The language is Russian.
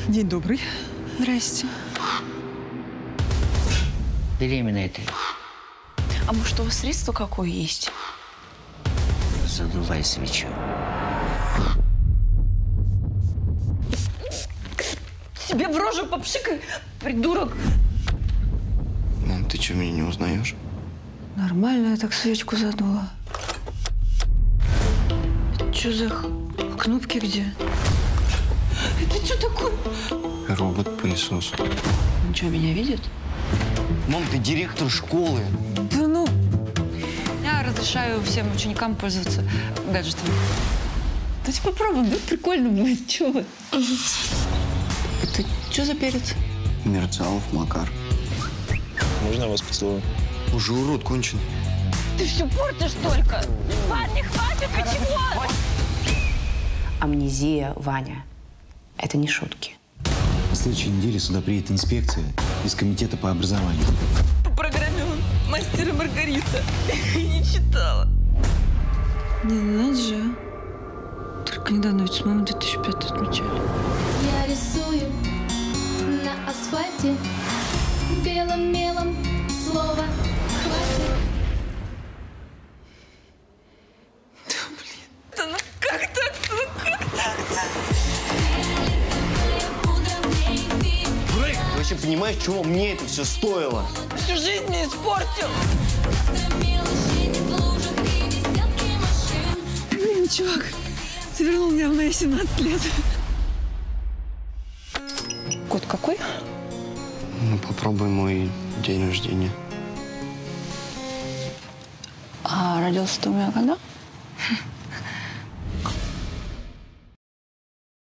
День добрый. Здрасте. Беременная ты. А может, у вас средство какое есть? Задувай свечу. Тебе в рожу попшикай, придурок. Мам, ты что, меня не узнаешь? Нормально я так свечку задула. Что за кнопки где? Это что такое? Робот-пылесос. Он что, меня видит? Мам, ты директор школы. Да ну! Я разрешаю всем ученикам пользоваться гаджетом. Давайте попробуем, да? Прикольно будет. Чего вы? Это что за перец? Мерцалов Макар. Можно я вас поцелую? Уже урод конченый. Ты все портишь только. Вань, не хватит, вы чего? Амнезия, Ваня. Это не шутки. На следующей неделе сюда приедет инспекция из комитета по образованию. По программе «Мастер и Маргарита». Не читала. Не, надо же. Только недавно ведь с мамой 2005 отмечали. Я рисую на асфальте белым мелом слово «хватит». Да ну как так? Ну как так? Ты вообще понимаешь, чего мне это все стоило? Всю жизнь мне испортил. Блин, чувак, ты вернул меня в мои 17 лет. Код какой? Ну, попробуй мой день рождения. А родился ты у меня когда?